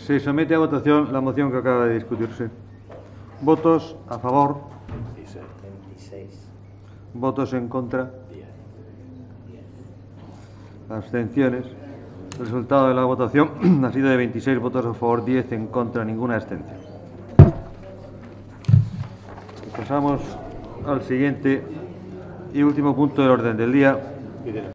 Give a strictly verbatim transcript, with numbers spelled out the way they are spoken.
Se somete a votación la moción que acaba de discutirse. ¿Votos a favor? veintiséis. ¿Votos en contra? diez. Abstenciones. El resultado de la votación ha sido de veintiséis votos a favor, diez en contra, ninguna abstención. Pasamos al siguiente y último punto del orden del día.